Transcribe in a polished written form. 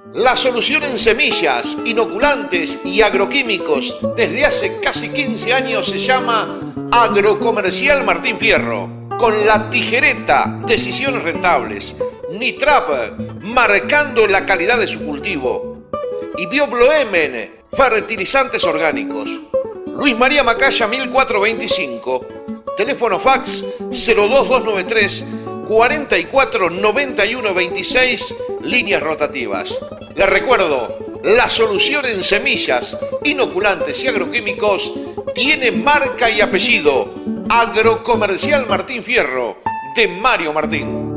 La solución en semillas, inoculantes y agroquímicos desde hace casi 15 años se llama Agrocomercial Martín Fierro. Con la tijereta, decisiones rentables. Nitrap, marcando la calidad de su cultivo. Y Biobloemen, fertilizantes orgánicos. Luis María Macaya 1425. Teléfono fax 02293 44 91 26, líneas rotativas. Les recuerdo, la solución en semillas, inoculantes y agroquímicos tiene marca y apellido. Agrocomercial Martín Fierro, de Mario Martín.